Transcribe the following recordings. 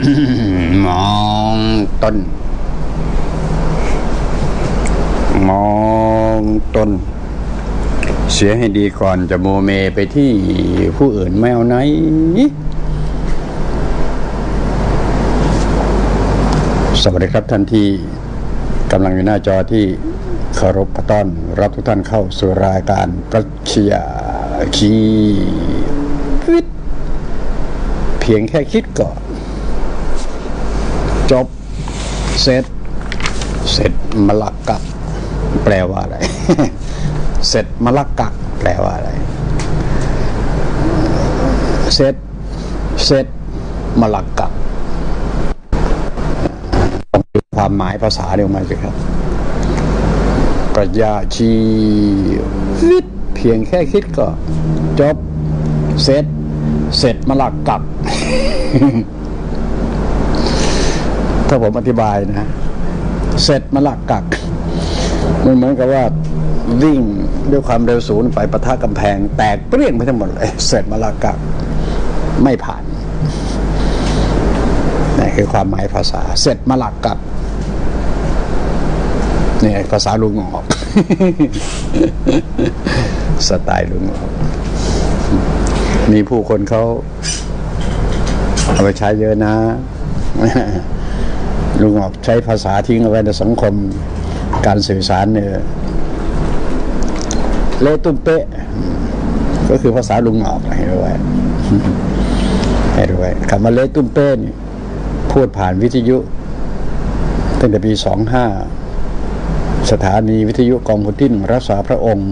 มองต้นมองต้นเสียให้ดีก่อนจะโมเมไปที่ผู้อื่นไม่เอาไหนสวัสดีครับท่านที่กำลังอยู่หน้าจอที่เคารพต้อนรับทุกท่านเข้าสู่รายการปรัชญาชีวิตเพียงแค่คิดก่อนจบเสร็จมลักกะแปลว่าอะไร เสร็จมลักกะแปลว่าอะไรเสร็จมลักกะต้องดูความหมายภาษาเดียวมาสิครับปรัชญาชีวิตเพียงแค่คิดก็จบเสร็จมลักกะ ถ้าผมอธิบายนะเสร็จมลักกักมันเหมือนกับว่าวิ่งด้วยความเร็วสูงไปปะทะกำแพงแตกเปรี้ยงไปทั้งหมดเลยเสร็จมลักกักไม่ผ่านนี่คือความหมายภาษาเสร็จมลักกักนี่ภาษาลุงออก สไตล์ลุงออกมีผู้คนเขาเอาไปใช้เยอะนะลุงออกใช้ภาษาทิ้งเอาไว้ในสังคมการสื่อสารเนี่ยเละตุ้มเป๊ะก็คือภาษาลุงออกให้รู้ไว้คำว่าเละตุ้มเป๊ะนี่พูดผ่านวิทยุตั้งแต่ปี25สถานีวิทยุกองพลที่1รักษาพระองค์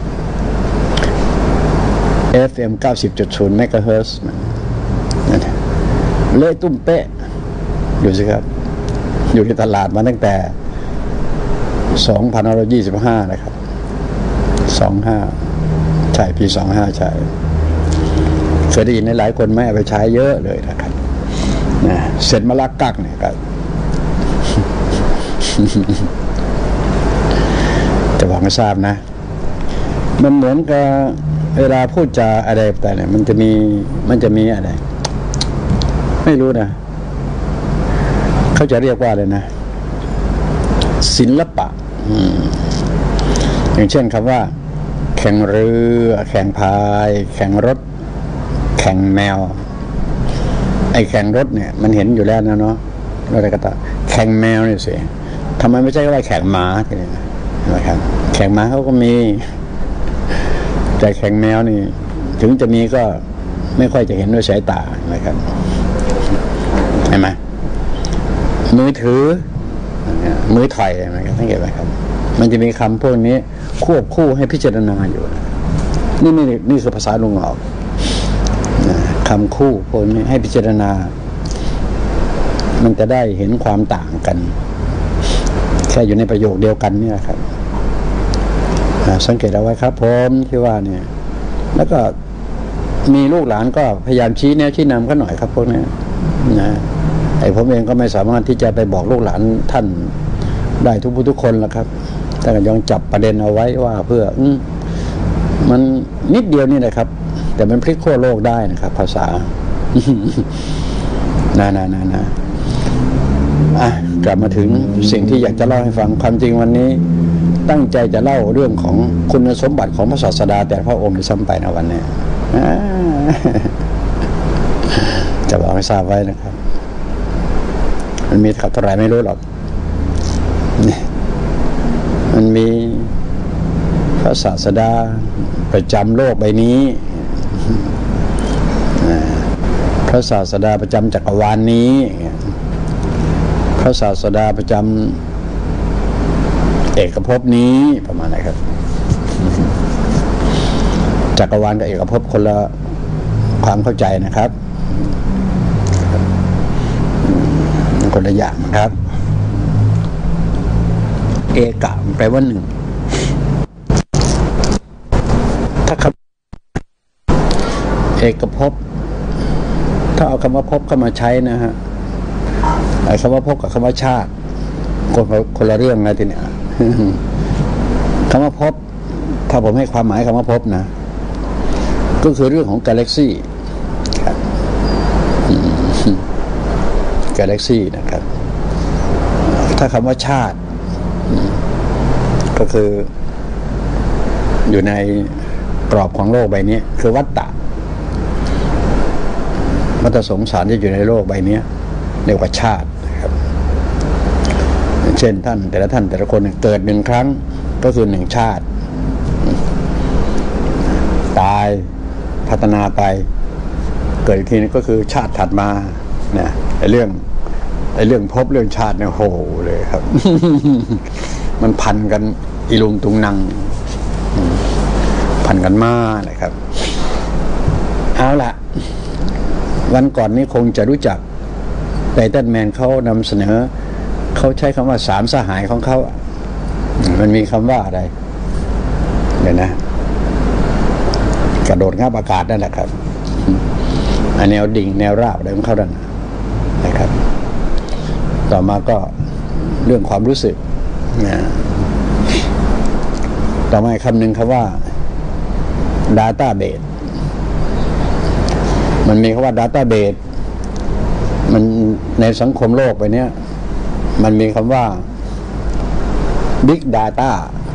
FM 90.0 เมกะเฮิรตซ์เละตุ้มเป๊ะอยู่สิครับอยู่ในตลาดมาตั้งแต่2525นะครับ25ใช่ปี25ใช่เคยได้ยินหลายคนไม่เอาไปใช้เยอะเลยนะครับนะเสร็จมลักกักเนี่ยครับ จะบอกให้ทราบนะมันเหมือนกับเวลาพูดจาอะไรแต่เนี่ยมันจะมีอะไรไม่รู้นะเขาจะเรียกว่าอะไรนะศิลปะอย่างเช่นคำว่าแข่งเรือแข่งพายแข่งรถแข่งแมวไอ้แข่งรถเนี่ยมันเห็นอยู่แล้วนะเนาะอะไรก็ตามแข่งแมวนี่สิทำไมไม่ใช่ว่าแข่งม้านะครับแข่งม้าเขาก็มีแต่แข่งแมวนี่ถึงจะมีก็ไม่ค่อยจะเห็นด้วยสายตานะครับเห็นไหมมือถือมือถอยนะครับสังเกตไหมครับมันจะมีคำพวกนี้ควบคู่ให้พิจารณาอยู่นี่คือภาษาลุงออกคำคู่พวกนี้ให้พิจารณามันจะได้เห็นความต่างกันแค่อยู่ในประโยคเดียวกันนี่แหละครับสังเกตเอาไว้ครับผมที่ว่าเนี่ยแล้วก็มีลูกหลานก็พยายามชี้แนะชี้นำกันหน่อยครับพวกนี้นะไอ้ผมเองก็ไม่สามารถที่จะไปบอกลูกหลานท่านได้ทุกคนละครับแต่ก็ยังจับประเด็นเอาไว้ว่าเพื่อมันนิดเดียวนี่นะครับแต่มันพลิกขั้วโลกได้นะครับภาษา นะกลับมาถึงสิ่งที่อยากจะเล่าให้ฟังความจริงวันนี้ตั้งใจจะเล่าเรื่องของคุณสมบัติของพระศาสดาแต่พระองค์ในซ้ำไปในวันนี้ จะบอกให้ทราบไว้นะครับมันมีเท่าไหร่ไม่รู้หรอกมันมีพระศาสดาประจำโลกใบนี้พระศาสดาประจำจักรวาลนี้พระศาสดาประจำเอกภพนี้ประมาณไหนครับจักรวาลกับเอกภพคนละความเข้าใจนะครับคนละอย่างครับเอกะแปลว่าหนึ่งถ้าคำเอกภพถ้าเอาคำว่าภพเข้ามาใช้นะฮะไอ้คำว่าภพกับคำว่าชาติคนละเรื่องนะทีเนี้ยคำว่าภพถ้าผมให้ความหมายคำว่าภพนะก็คือเรื่องของกาแล็กซี่กาแล็กซี่นะครับถ้าคำว่าชาติก็คืออยู่ในกรอบของโลกใบนี้คือวัฏฏะสงสารที่อยู่ในโลกใบนี้เรียกว่าชาตินะครับเช่นท่านแต่ละคนเกิดหนึ่งครั้งก็คือหนึ่งชาติตายพัฒนาไปเกิดอีกทีนึงก็คือชาติถัดมาเนี่ยไอ้เรื่องภพเรื่องชาติเนี่ยโหเลยครับ มันพันกันอีลุงตุงนังพันกันมากเลยครับเอาละวันก่อนนี้คงจะรู้จักไททันแมนเขานำเสนอเขาใช้คำว่าสามสหายของเขามันมีคำว่าอะไรเดี๋ยวนะกระโดดงับอากาศนั่นแหละครับแนวดิ่งแนวราบอะไรของเขาดันนะครับต่อมาก็เรื่องความรู้สึกต่อมาคำหนึ่งคำว่า database มันมีคำว่า database มันในสังคมโลกไปเนี้ยมันมีคำว่า big data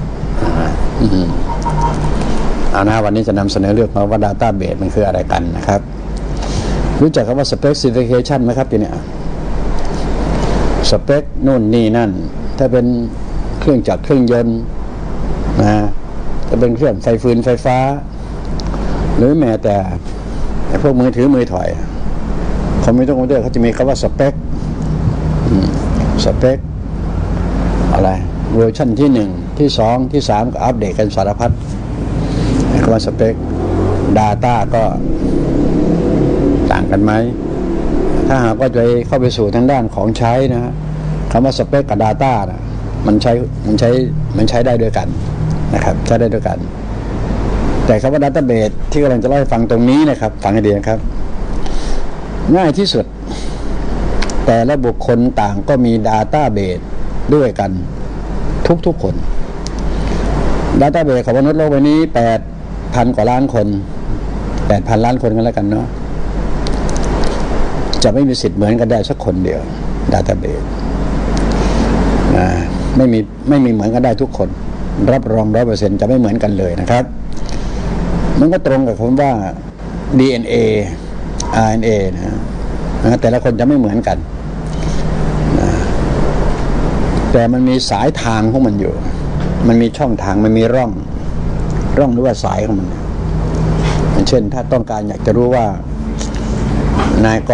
เอานะวันนี้จะนำเสนอเรื่องว่า database มันคืออะไรกันนะครับรู้จักคำว่า specification ไหมครับทีเนี้ยสเปคนู่นนี่นั่นถ้าเป็นเครื่องจักรเครื่องยนต์นะถ้าเป็นเครื่องไฟฟืนไฟฟ้าหรือแม้แต่พวกมือถือมือถอยคอมพิวเตอร์เขาจะมีคำว่าสเปคอะไรเวอร์ชันที่1ที่2ที่3ก็อัปเดตกันสารพัดคำว่าสเปค Data ก็ต่างกันไหมถ้าหากว่าจะเข้าไปสู่ทางด้านของใช้นะฮะคำว่าสเปคกับ Data นะมันใช้ได้ด้วยกันนะครับใช้ได้ด้วยกันแต่คำว่า Database ที่กำลังจะเล่าให้ฟังตรงนี้นะครับฟังให้ดีนะครับง่ายที่สุดแต่ละบุคคลต่างก็มี Database ด้วยกันทุกคน Database ของมนุษย์โลกใบนี้ 8,000 กว่าล้านคน 8,000 ล้านคนกันแล้วกันเนาะจะไม่มีสิทธิ์เหมือนกันได้สักคนเดียว Database ไม่มีเหมือนกันได้ทุกคนรับรอง 100% จะไม่เหมือนกันเลยนะครับมันก็ตรงกับคำว่า DNA RNA นะแต่ละคนจะไม่เหมือนกันแต่มันมีสายทางของมันอยู่มันมีช่องทางมันมีร่องหรือว่าสายของมันเช่นถ้าต้องการอยากจะรู้ว่านายก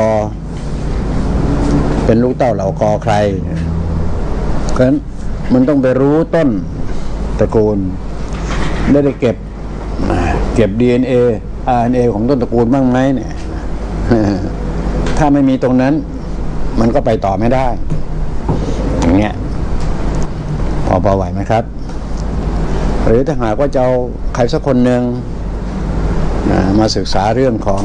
เป็นลูกเต้าเหล่ากอใครเพราะฉะนั้นมันต้องไปรู้ต้นตระกูลได้เก็บ DNA RNA ของต้นตระกูลบ้างไหมเนี่ยถ้าไม่มีตรงนั้นมันก็ไปต่อไม่ได้อย่างเงี้ยพอไหวไหมครับหรือถ้าหากว่าจะเอาใครสักคนหนึ่งมาศึกษาเรื่องของ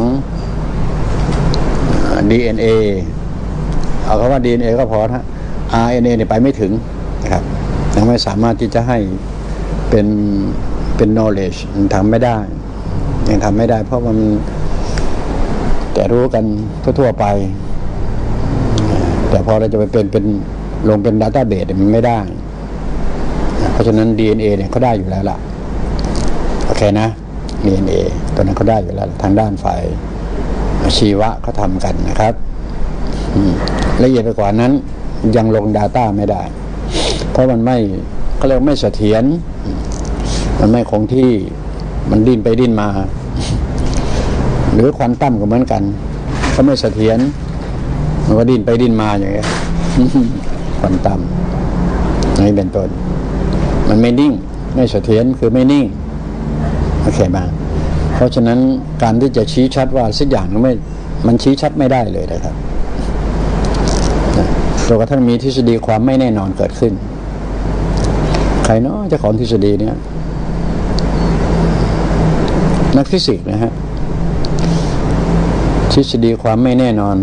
DNA เอาคำว่า DNA ก็พอนะ RNA เนี่ยไปไม่ถึงนะครับยังไม่สามารถที่จะให้เป็น knowledge ทำไม่ได้ยังทำไม่ได้เพราะมันแต่รู้กันทั่วๆไปแต่พอเราจะไปเป็นลงเป็น database มันไม่ได้เพราะฉะนั้น DNA เนี่ยเขาได้อยู่แล้วล่ะโอเคนะ DNA ตัวนั้นเขาได้อยู่แล้วทางด้านฝ่ายชีวะเขาทำกันนะครับละเอียดไปกว่านั้นยังลง Data ไม่ได้เพราะมันไม่เขาเรียกไม่เสถียรมันไม่คงที่มันดิ้นไปดิ้นมาหรือควอนตัมก็เหมือนกันก็ไม่เสถียรมันก็ดิ้นไปดิ้นมาอย่างเงี้ยควอนตัมนี่เป็นต้นมันไม่นิ่งไม่เสถียรคือไม่นิ่งโอเคมาเพราะฉะนั้นการที่จะชี้ชัดว่าสักอย่างมันชี้ชัดไม่ได้เลยนะครับจนกระทั่งมีทฤษฎีความไม่แน่นอนเกิดขึ้นใครเนาะเจ้าของทฤษฎีเนี่ยนักฟิสิกส์นะฮะทฤษฎีความไม่แน่นอน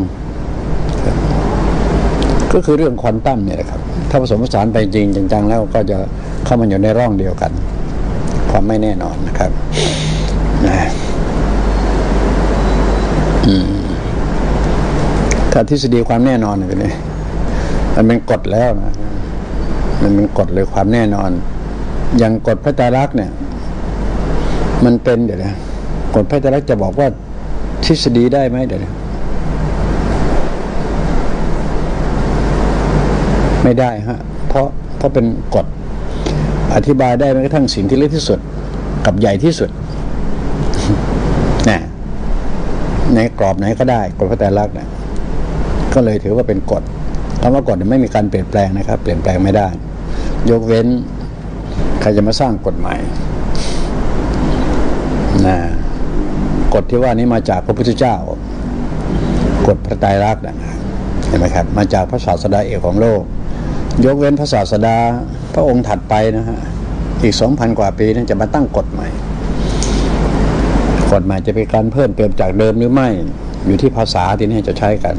ก็คือเรื่องควอนตัมเนี่ยนะครับถ้าผสมผสานไปจริงจังๆแล้วก็จะเข้ามาอยู่ในร่องเดียวกันความไม่แน่นอนนะครับถ้าทฤษฎีความแน่นอนอย่างนี้มันเป็นกฎแล้วนะมันเป็นกฎเลยความแน่นอนอย่างกฎพระไตรลักษณ์เนี่ยมันเป็นเดี๋ยวนะกฎพระไตรลักษณ์จะบอกว่าทฤษฎีได้ไหมเดี๋ยวนะไม่ได้ฮะเพราะเป็นกฎอธิบายได้แม้กระทั่งสิ่งที่เล็กที่สุดกับใหญ่ที่สุดนะในกรอบไหนก็ได้กฎพระไตรลักษณ์เนี่ยก็เลยถือว่าเป็นกฎคำว่ากฎไม่มีการเปลี่ยนแปลงนะครับเปลี่ยนแปลงไม่ได้ยกเว้นใครจะมาสร้างกฎใหม่นะกฎที่ว่านี้มาจากพระพุทธเจ้ากฎพระไตรลักษณ์นะเห็นไหมครับมาจากพระศาสดาเอกของโลกยกเว้นพระศาสดาพระองค์ถัดไปนะฮะอีก 2,000 กว่าปีนั้นจะมาตั้งกฎใหม่กฎใหม่จะเป็นการเพิ่มเติมจากเดิมหรือไม่อยู่ที่ภาษาที่นี่จะใช้กัน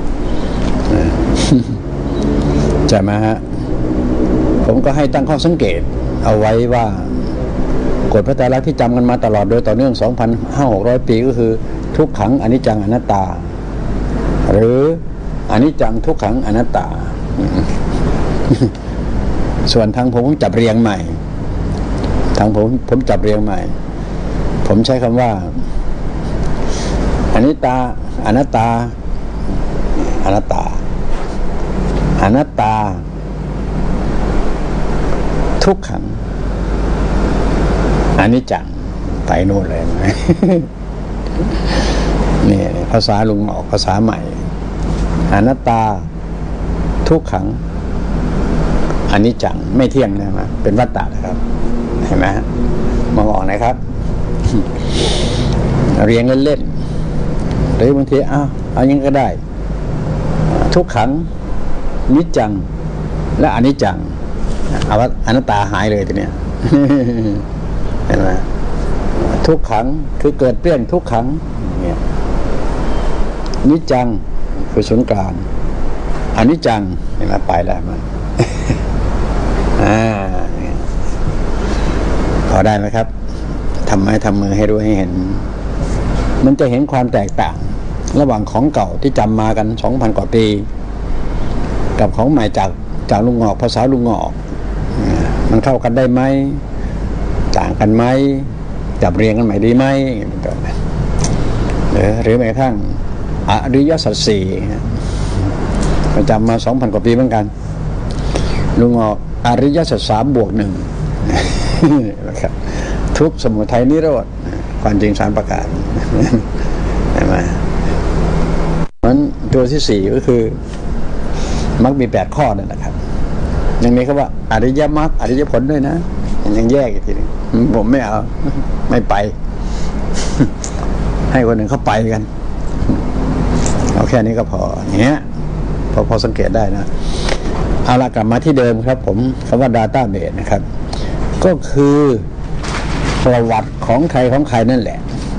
ใช่ไหมฮะผมก็ให้ตั้งข้อสังเกตเอาไว้ว่ากฎพระไตรลักษณ์ที่จำกันมาตลอดโดยต่อเนื่อง 2,500 ปีก็คือทุกขังอนิจจังอนัตตาหรืออนิจจังทุกขังอนัตตาส่วนทางผมจับเรียงใหม่ทางผมจับเรียงใหม่ผมใช้คำว่าอนิจตาอนัตตาอนัตตาอนัตตาทุกขังอนิจจังไปโน่นเลยไหมนี่ภาษาลุงออกภาษาใหม่อนัตตาทุกขังอนิจจังไม่เที่ยงนะมั้ยเป็นวัฏฏะนะครับเห็นไหมมองออกนะครับเรียงเล่นๆหรือบางทีเอายังก็ได้ทุกขังนิจจังและอนิจจังเอาว่าอนัตตาหายเลยทีเนี้ยเห็นไหมทุกขังคือเกิดเปลี่ยนทุกขังเนี่ยนิจจังคือศูนย์กลางอนิจจังเห็นไหมไปได้ไหมพอได้ไหมครับทำไม้ทำมือให้รู้ให้เห็นมันจะเห็นความแตกต่างระหว่างของเก่าที่จำมากัน 2,000 กว่าปีกับของใหม่จากลุงงอกภาษาลุงงอกมันเข้ากันได้ไหมต่างกันไหมจับเรียงกันใหม่ดีไหมหรือแม้กระทั่งอริยสัจสี่ประจำมา 2,000 กว่าปีเหมือนกันลุงงอกอริยสัจ3 บวก 1นะครับทุกข์สมุทัยนิโรธความจริง3 ประการใช่ไหมนั้นตัวที่4ก็คือมรรคมี8 ข้อนั่นแหละครับยังมีคำว่าอริยมรรคอริยผลด้วยนะยังแยกอีกทีนึงผมไม่เอาไม่ไปให้คนหนึ่งเขาไปกันเอาแค่นี้ก็พออย่างเงี้ยพอสังเกตได้นะเอาละกลับมาที่เดิมครับผมคำว่า Database นะครับก็คือประวัติของใครนั่นแหละ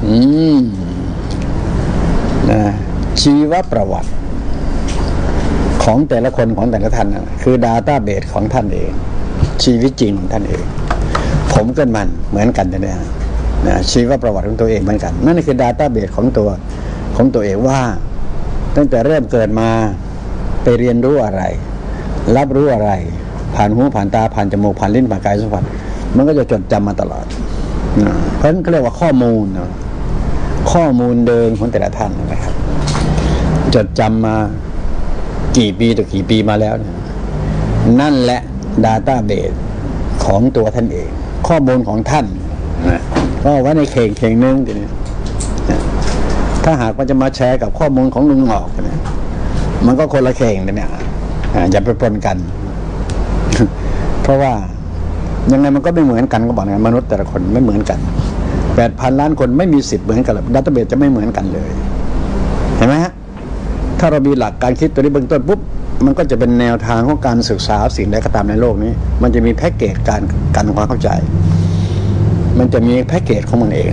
นะชีวประวัติของแต่ละคนของแต่ละท่านนะคือ Database ของท่านเองชีวิตจริงของท่านเองผมเกิดมันเหมือนกันนะชีวประวัติของตัวเองเหมือนกันนั่นคือ Database ของตัวเองว่าตั้งแต่เริ่มเกิดมาไปเรียนรู้อะไรรับรู้อะไรผ่านหูผ่านตาผ่านจมูกผ่านลิ้นผ่านกายสัมผัสมันก็จะจดจำมาตลอดเพราะฉะนั้นเขาเรียกว่าข้อมูลเดิมของแต่ละท่านนะครับจดจำมากี่ปีต่อกี่ปีมาแล้วนั่นแหละ Database ของตัวท่านเองข้อมูลของท่านก็ไว้ในเข่งนึงทีนี้ถ้าหากว่าจะมาแชร์กับข้อมูลของลุงหงอกเนี่ยมันก็คนละเข่งเนี่ยอย่าไปปนกันเพราะว่ายังไงมันก็ไม่เหมือนกันก็บอกไงมนุษย์แต่ละคนไม่เหมือนกัน 8,000 ล้านคนไม่มีสิทธิ์เหมือนกันหรอก Database จะไม่เหมือนกันเลยเห็นไหมฮะถ้าเรามีหลักการคิดตัวนี้เบื้องต้นปุ๊บมันก็จะเป็นแนวทางของการศึกษาสิ่งใดก็ตามในโลกนี้มันจะมีแพ็กเกจการทำความเข้าใจมันจะมีแพ็กเกจของมันเอง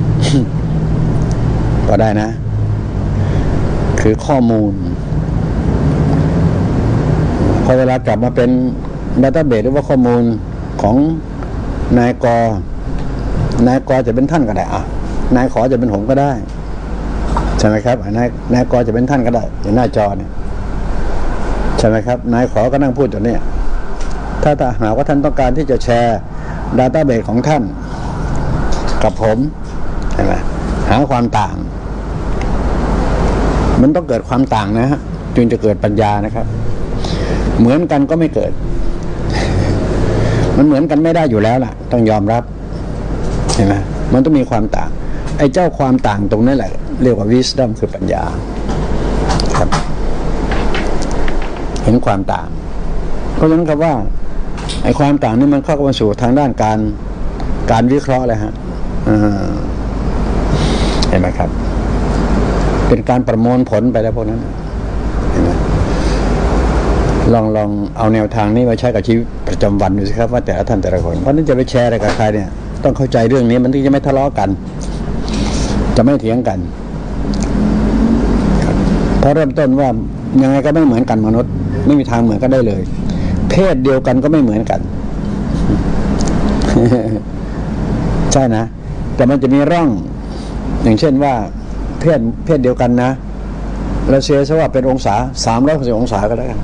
ก็ได้นะคือข้อมูลพอเวลากลับมาเป็น Database หรือว่าข้อมูลของนายกจะเป็นท่านก็ได้นายขอจะเป็นผมก็ได้ใช่ไหมครับนายกจะเป็นท่านก็ได้อยู่หน้าจอเนี่ยใช่ไหมครับนายขอก็นั่งพูดอยู่เนี่ยถ้าหากว่าท่านต้องการที่จะแชร์ดัตต้าเบสของท่านกับผมใช่ไหมหาความต่างมันต้องเกิดความต่างนะฮะจึงจะเกิดปัญญานะครับเหมือนกันก็ไม่เกิดมันเหมือนกันไม่ได้อยู่แล้วล่ะต้องยอมรับเห็นไหมมันต้องมีความต่างไอ้เจ้าความต่างตรงนั้นแหละเรียกว่า wisdom คือปัญญาครับเห็นความต่างเพราะฉะนั้นครับว่าไอ้ความต่างนี่มันเข้ามาสู่ทางด้านการวิเคราะห์เลยฮะเห็นไหมครับเป็นการประมวลผลไปแล้วพวกนั้นเห็นไหมลองเอาแนวทางนี้มาใช้กับชีวิตประจำวันดูสิครับว่าแต่ละท่านแต่ละคนเพราะนั้นจะไปแชร์อะไรกับใครเนี่ยต้องเข้าใจเรื่องนี้มันถึงจะไม่ทะเลาะกันจะไม่เถียงกันเพราะเริ่มต้นว่ายังไงก็ไม่เหมือนกันมนุษย์ไม่มีทางเหมือนกันได้เลยเพศเดียวกันก็ไม่เหมือนกัน ใช่นะแต่มันจะมีร่องอย่างเช่นว่าเพศเดียวกันนะเราเชื่อซะว่าเป็นองศา360 องศาก็แล้วกัน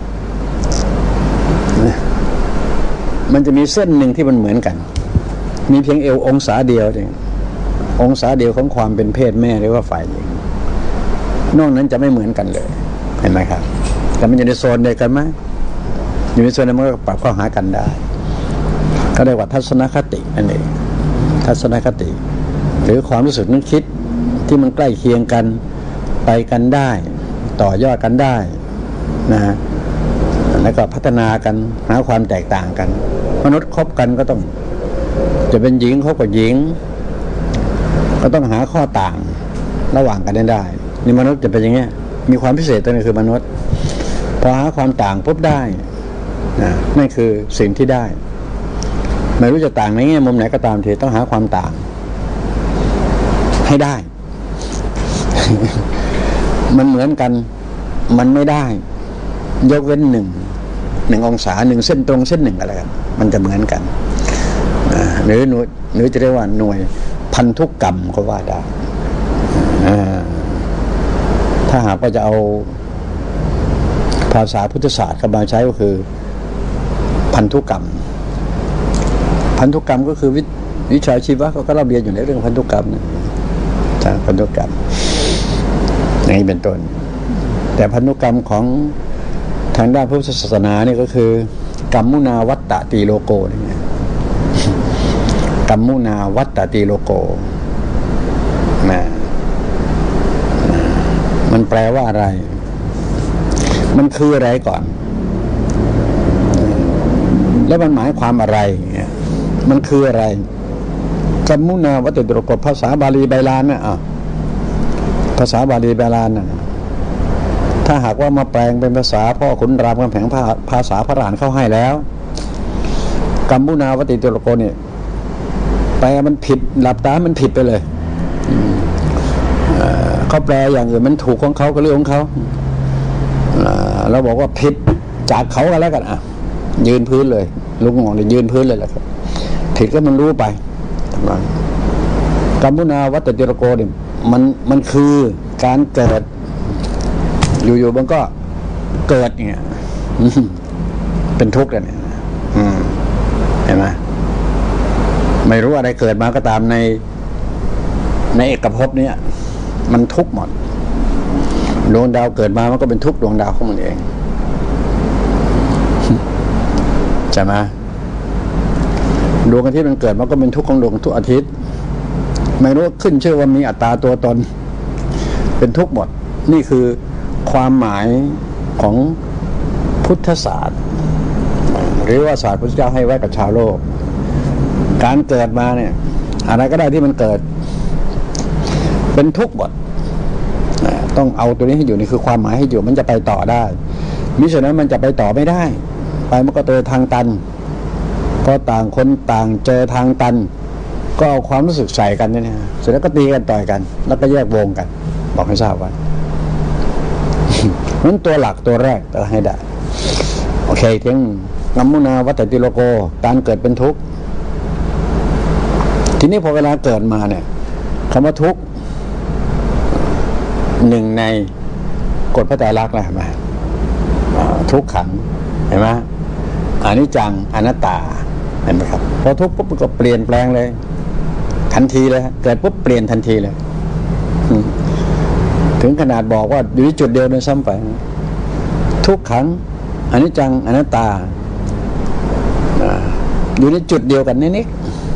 มันจะมีเส้นหนึ่งที่มันเหมือนกันมีเพียงเอวองศาเดียวเององศาเดียวของความเป็นเพศแม่หรือว่าฝ่ายหญิงนอกนั้นจะไม่เหมือนกันเลยเห็นไหมครับแต่มันอยู่ในโซนเดียวกันไหมอยู่ในโซนนั้นมันก็ปรับเข้าหากันได้ก็เรียกว่าทัศนคตินั่นเองทัศนคติหรือความรู้สึกนึกคิดที่มันใกล้เคียงกันไปกันได้ต่อยอดกันได้นะฮะแล้วก็พัฒนากันหาความแตกต่างกันมนุษย์คบกันก็ต้องจะเป็นหญิงคบกับหญิงก็ต้องหาข้อต่างระหว่างกันได้นี่มนุษย์จะเป็นอย่างเงี้ยมีความพิเศษตรงนี้คือมนุษย์พอหาความต่างปุ๊บได้นะนั่นคือสิ่งที่ได้ไม่รู้จะต่างในแง่มุมไหนก็ตามทีต้องหาความต่างให้ได้ มันเหมือนกันมันไม่ได้ยกเว้นหนึ่งองศา1เส้นตรงเส้น1อะไรกันมันจะเหมือนกันหรือจะเรียกว่าหน่วยพันธุกรรมก็ว่าได้ถ้าหากว่าจะเอาภาษาพุทธศาสตร์เข้ามาใช้ก็คือพันธุกรรมก็คือวิชาชีวะก็เราเรียนอยู่ในเรื่องพันธุกรรมนะพันธุกรรมอย่างนี้เป็นต้นแต่พันธุกรรมของทางด้านพุทธศาสนาเนี่ยก็คือกรรมุนาวัตตติโลโกนี่กรรมุนาวัตตติโลโกนะมันแปลว่าอะไรมันคืออะไรก่อนแล้วมันหมายความอะไรมันคืออะไรกัมมุนาวัตติโลโกภาษาบาลีไบาลานนะภาษาบาลีไบาลานนะถ้าหากว่ามาแปลงเป็นภาษาพ่อขุนรามคำแหงภาษาพระรานเข้าให้แล้วกัมมุนาวัตติโลโกเนี่ยแปลมันผิดหลับตามันผิดไปเลยเขาแปลอย่างอื่นมันถูกของเขาก็เรื่องของเขาเราบอกว่าผิดจากเขากันแล้วกันยืนพื้นเลยลุงงงเลยยืนพื้นเลยแหละครับผิดก็มันรู้ไปกัมมุนาวัตติโลโกเนี่ยมันคือการเกิดอยู่ๆมันก็เกิดอย่างเงี้ยเป็นทุกข์เลยเนี่ยเห็นไหมไม่รู้อะไรเกิดมาก็ตามในเอกภพเนี่ยมันทุกข์หมดดวงดาวเกิดมามันก็เป็นทุกข์ดวงดาวของมันเองใช่ไหมดวงอาทิตย์มันเกิดมันก็เป็นทุกข์ของดวงทุกอาทิตย์ไม่รู้ขึ้นชื่อว่ามีอัตตาตัวตนเป็นทุกข์หมดนี่คือความหมายของพุทธศาสตร์หรือว่าศาสตร์พระเจ้าให้ไว้กับชาวโลกการเกิดมาเนี่ยอะไรก็ได้ที่มันเกิดเป็นทุกข์หมดต้องเอาตัวนี้ให้อยู่นี่คือความหมายให้อยู่มันจะไปต่อได้มิฉะนั้นมันจะไปต่อไม่ได้ไปมันก็เจอทางตันพอต่างคนต่างเจอทางตันก็เอาความรู้สึกใส่กันเนี่ยเสร็จแล้วก็ตีกันต่อยกันแล้วก็แยกวงกันบอกให้ทราบว่านั้นตัวหลักตัวแรกเราให้ได้โอเคเที่ยงกัมมุนาวัตติโลโกการเกิดเป็นทุกข์ทีนี้พอเวลาเกิดมาเนี่ยคำว่าทุกข์หนึ่งในกฎพระไตรลักษณ์นะเห็นไหมทุกขังเห็นไหมอนิจจังอนัตตาเห็นไหมครับพอทุกปุ๊บมันก็เปลี่ยนแปลงเลยทันทีเลยเกิดปุ๊บเปลี่ยนทันทีเลยถึงขนาดบอกว่าอยู่ที่จุดเดียวเลยซ้ำไปทุกขังอนิจจังอนัตตาอยู่ในจุดเดียวกันนิด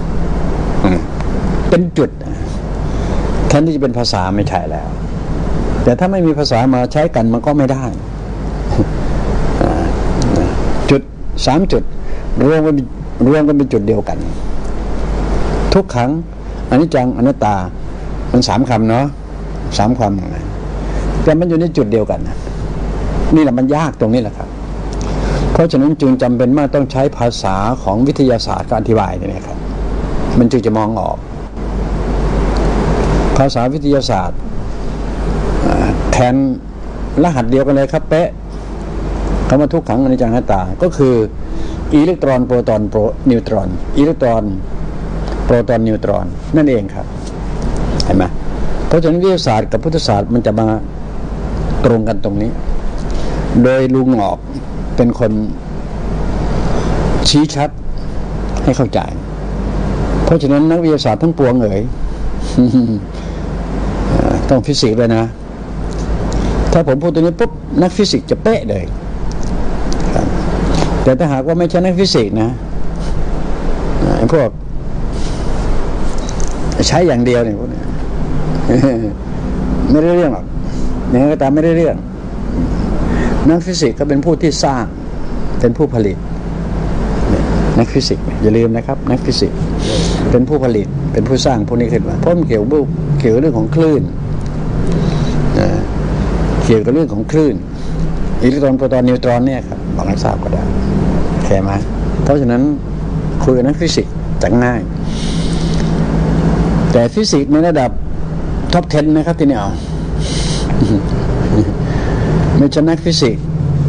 ๆเป็นจุดแทนที่จะเป็นภาษาไม่ใช่แล้วแต่ถ้าไม่มีภาษามาใช้กันมันก็ไม่ได้จุด3 จุดรวมกันเป็นจุดเดียวกันทุกขังอนิจจังอนัตตามัน3 คำเนาะ3 คำแต่มันอยู่ในจุดเดียวกันนี่แหละมันยากตรงนี้แหละครับเพราะฉะนั้นจึงจำเป็นมากต้องใช้ภาษาของวิทยาศาสตร์การอธิบายนี่ครับมันจึงจะมองออกภาษาวิทยาศาสตร์แทนรหัสเดียวกันเลยครับเป๊ะคำว่าทุกขังอนิจจังอนัตตาก็คืออิเล็กตรอนโปรตอนนิวตรอนอิเล็กตรอนโปรตอนนิวตรอนนั่นเองครับเห็นไหมเพราะฉะนั้นวิทยาศาสตร์กับพุทธศาสตร์มันจะมาตรงกันตรงนี้โดยลุงหงอกเป็นคนชี้ชัดให้เข้าใจเพราะฉะนั้นนักวิทยาศาสตร์ทั้งปวงต้องฟิสิกส์เลยนะถ้าผมพูดตัวนี้ปุ๊บนักฟิสิกส์จะเป๊ะเลยแต่ถ้าหากว่าไม่ใช่นักฟิสิกส์นะพวกใช้อย่างเดียวเนี่ยพวกนี้ไม่ได้เรื่องหรอกอย่างนั้นก็ตามไม่ได้เรื่องนักฟิสิกส์ก็เป็นผู้ที่สร้างเป็นผู้ผลิตนักฟิสิกส์อย่าลืมนะครับนักฟิสิกส์เป็นผู้ผลิตเป็นผู้สร้างพวกนี้ขึ้นมาเพราะมันเกี่ยวกับเรื่องของคลื่นเกี่ยวกับเรื่องของคลื่นอิเล็กตรอนโปรตอนนิวตรอนเนี่ยครับบอกให้ทราบก็ได้แค่ไหมเพราะฉะนั้นคุยกับนักฟิสิกส์จะง่ายแต่ฟิสิกส์ในระดับท็อป 10นะครับที่นี่เอาไม่ใช่นักฟิสิกส์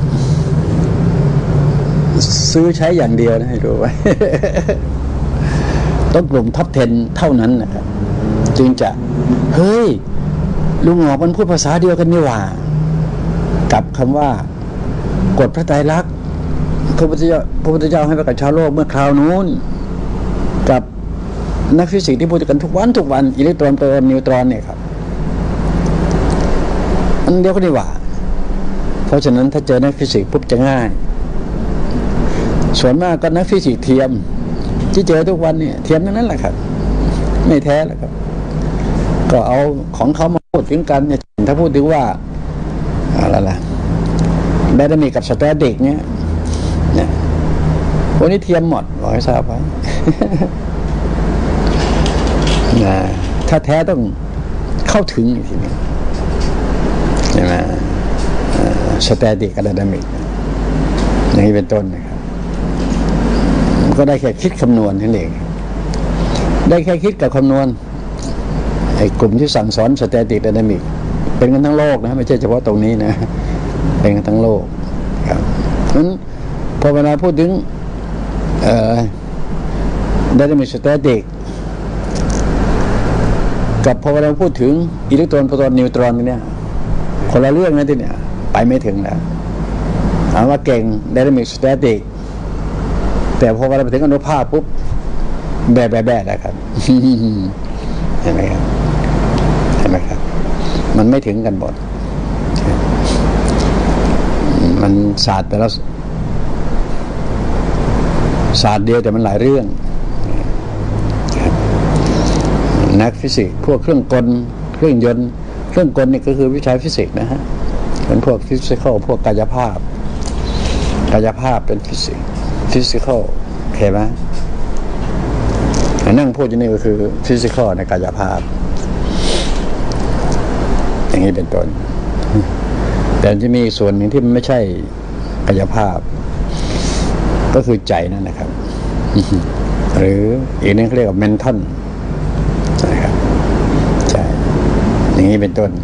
ซื้อใช้อย่างเดียวนะให้รู้ไว้ต้องกลุ่มท็อป 10เท่านั้นนะครับจึงจะเฮ้ยลุงหงอกมันพูดภาษาเดียวกันนี่หว่ากับคำว่ากฎพระไตรลักษณ์พระพุทธเจ้าให้ประกาศชาวโลกเมื่อคราวนู้นกับนักฟิสิกส์ที่พูดกันทุกวันอิเล็กตรอนโปรตอนนิวตรอนเนี่ยครับอันเดียวกันนี่หว่าเพราะฉะนั้นถ้าเจอนักฟิสิกส์ปุ๊บจะง่ายส่วนมากก็นักฟิสิกส์เทียมที่เจอทุกวันเนี่ยเทียมนั่นแหละครับไม่แท้แล้วครับก็เอาของเขามาพูดถึงกันเนี่ยถ้าพูดถึงว่าอะไรล่ะไดนามิกกับสแตติกเนี่ยพวกนี้เทียมหมดบอกให้ทราบไว้ถ้าแท้ต้องเข้าถึงอีกทีนึงใช่ไหมสแตติกกับไดนามิกอย่างนี้เป็นต้นนะครับก็ได้แค่คิดคำนวณนั่นเองได้แค่คิดกับคำนวณไอ้กลุ่มที่สั่งสอนสแตติกไดนามิกเป็นกันทั้งโลกนะไม่ใช่เฉพาะตรงนี้นะเป็นกันทั้งโลกครับนั้นพอเวลาพูดถึงไดนามิกสแตติกกับพอเวลาพูดถึงอิเล็กตรอนโปรตอนนิวตรอนเนี่ยคนละเรื่องนะที่เนี่ยไปไม่ถึงแล้วถามว่าเก่งไดนามิกสแตติกแต่พอเวลาไปถึงอนุภาคปุ๊บแบะนะครับเห็นไหมครับมันไม่ถึงกันหมดมันศาสตร์แต่ละศาสตร์เดียวแต่มันหลายเรื่องนักฟิสิกส์พวกเครื่องกลเครื่องยนต์เครื่องกลนี่ก็คือวิชาฟิสิกส์นะฮะเป็นพวกฟิสิกอลพวกกายภาพเป็นฟิสิกอลโอเคไหมนั่งพูดอยู่นี่ก็คือฟิสิกอลในกายภาพอย่างนี้เป็นต้นแต่จะมีส่วนหนึ่งที่มันไม่ใช่กายภาพก็คือใจนั่นนะครับหรืออีกนึงเขาเรียกว่าเมนทัลนะครับใจอย่างนี้เป็นต้น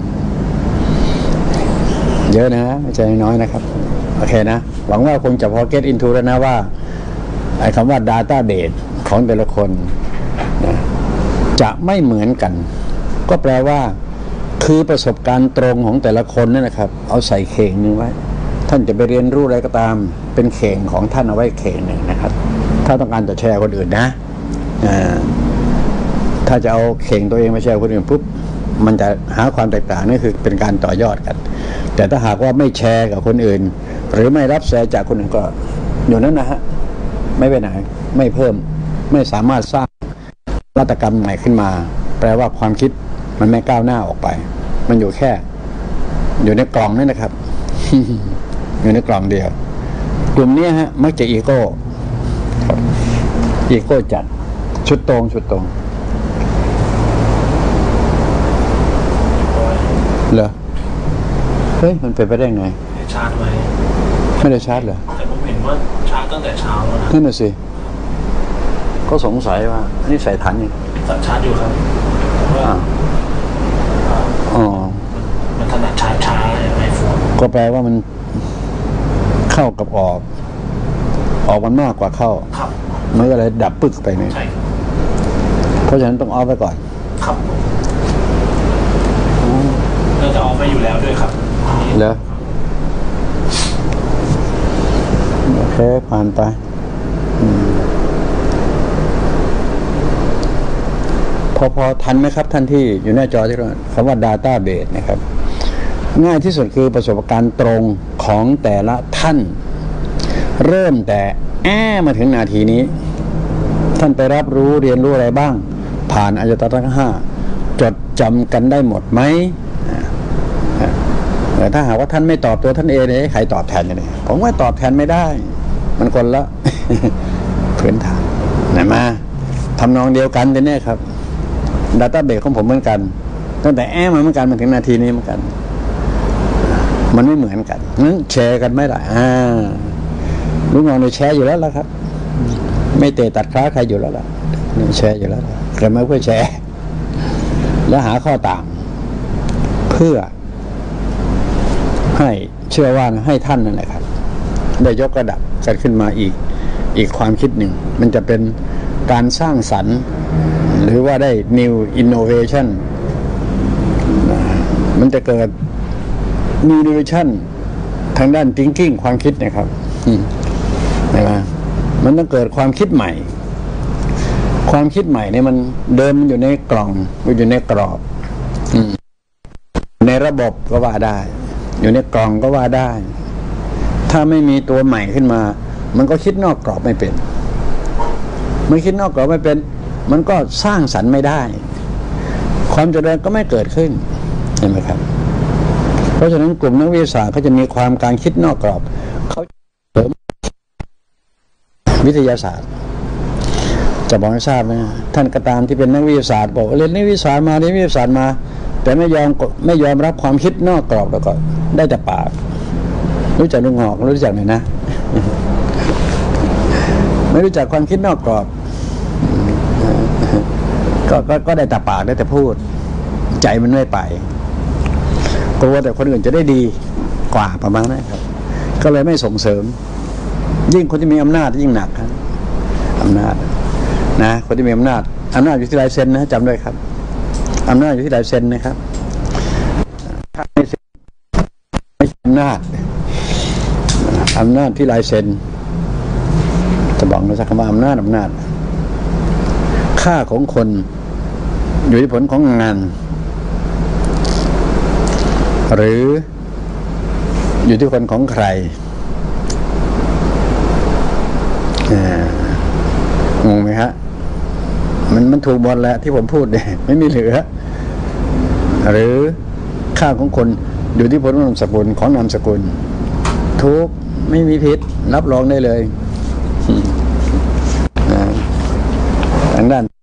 เยอะนะไม่ใช่น้อยนะครับโอเคนะหวังว่าคงจะพอ get into แล้วนะว่าไอ้คำว่า database ของแต่ละคนนะจะไม่เหมือนกันก็แปลว่าคือประสบการณ์ตรงของแต่ละคนนี่นะครับเอาใส่เข่งหนึ่งไว้ท่านจะไปเรียนรู้อะไรก็ตามเป็นเข่งของท่านเอาไว้เข่งหนึ่งนะครับถ้าต้องการจะแชร์คนอื่นนะถ้าจะเอาเข่งตัวเองไปแชร์คนอื่นปุ๊บมันจะหาความแตกต่างนี่คือเป็นการต่อยอดกันแต่ถ้าหากว่าไม่แชร์กับคนอื่นหรือไม่รับแชร์จากคนอื่นก็อยู่นั้นนะฮะไม่ไปไหนไม่เพิ่มไม่สามารถสร้างนวัตกรรมใหม่ขึ้นมาแปลว่าความคิดมันไม่ก้าวหน้าออกไปมันอยู่แค่อยู่ในกล่องนั่นนะครับ อยู่ในกล่องเดียวกลุ่มนี้ฮะมักจะอีโก้จัดชุดตรงเหรอเฮ้ยมันเป็นไปได้ไงชาร์จไว้ไม่ได้ชาร์จเหรอแต่ผมเห็นว่าชาร์จตั้งแต่เช้าแล้วนะนั่นน่ะสิก็สงสัยว่าอันนี้ใส่ถังยังชาร์จอยู่ครับว่ามันถนัดชาร์จช้าไอโฟนก็แปลว่ามันเข้ากับออกมันมากกว่าเข้ามันก็เลยดับปึ๊กไปเนี่ยเพราะฉะนั้นต้องเอาไปก่อนครับเราจะเอาไปอยู่แล้วด้วยครับเหรอโอเคผ่านไปพอทันไหมครับท่านที่อยู่หน้าจอที่เราคำว่า Database นะครับง่ายที่สุดคือประสบการณ์ตรงของแต่ละท่านเริ่มแต่มาถึงนาทีนี้ท่านไปรับรู้เรียนรู้อะไรบ้างผ่านอายตนะทั้ง5จดจำกันได้หมดไหมแต่ถ้าหากว่าท่านไม่ตอบตัวท่านเองเนี่ยใครตอบแทนกันเนี่ยผมว่าตอบแทนไม่ได้มันคนละ พื้นฐานไหนมาทำนองเดียวกันเนี่ยครับDatabase ของผมเหมือนกันตั้งแต่มาเหมือนกันมาถึงนาทีนี้เหมือนกันมันไม่เหมือนกันงั้นแชร์กันไม่ได้ลูกน้องเนี่ยแชร์อยู่แล้วล่ะครับไม่เตะตัดขาใครอยู่แล้วล่ะแชร์อยู่แล้วเกิดมาเพื่อแชร์แล้วหาข้อต่างเพื่อให้เชื่อว่าให้ท่านนั่นแหละครับได้ยกระดับกันขึ้นมาอีกความคิดหนึ่งมันจะเป็นการสร้างสรรค์หรือว่าได้ new innovation มันจะเกิด new innovation ทางด้าน thinking ความคิดนะครับนะมันต้องเกิดความคิดใหม่ความคิดใหม่เนี่ยมันเดิมมันอยู่ในกล่องมันอยู่ในกรอบในระบบก็ว่าได้อยู่ในกล่องก็ว่าได้ถ้าไม่มีตัวใหม่ขึ้นมามันก็คิดนอกกรอบไม่เป็นมันคิดนอกกรอบไม่เป็นมันก็สร้างสรรค์ไม่ได้ความเจริญก็ไม่เกิดขึ้นเห็นไหมครับเพราะฉะนั้นกลุ่มนักวิทยาศาสตร์เขาจะมีความการคิดนอกกรอบเขาเสริมวิทยาศาสตร์จะบอกให้ทราบนะท่านก็ตามที่เป็นนักวิทยาศาสตร์บอกเรียนนักวิทยาศาสตร์มาเรียนวิทยาศาสตร์มาแต่ไม่ยอมรับความคิดนอกกรอบแล้วก็ได้แต่ปากรู้จักลุงหอกรู้จักไหมนะไม่รู้จักความคิดนอกกรอบก็ได้แต่ปากได้แต่พูดใจมันไม่ไปกลัวแต่คนอื่นจะได้ดีกว่าประมาณนั้นครับก็เลยไม่ส่งเสริมยิ่งคนที่มีอำนาจยิ่งหนักครับอำนาจนะคนที่มีอำนาจอยู่ที่ลายเซ็นนะจำด้วยครับอำนาจอยู่ที่ลายเซ็นนะครับถ้าไม่ใช่อำนาจที่ลายเซ็นจะบอกนะสักคำว่าอำนาจค่าของคนอยู่ที่ผลของงานหรืออยู่ที่คนของใครงงไหมฮะมันถูกหมดแล้วที่ผมพูดเนี่ยไม่มีเหลือหรือค่าของคนอยู่ที่ผลของนามสกุลของนามสกุลทุกไม่มีผิดรับรองได้เลยทางด้าน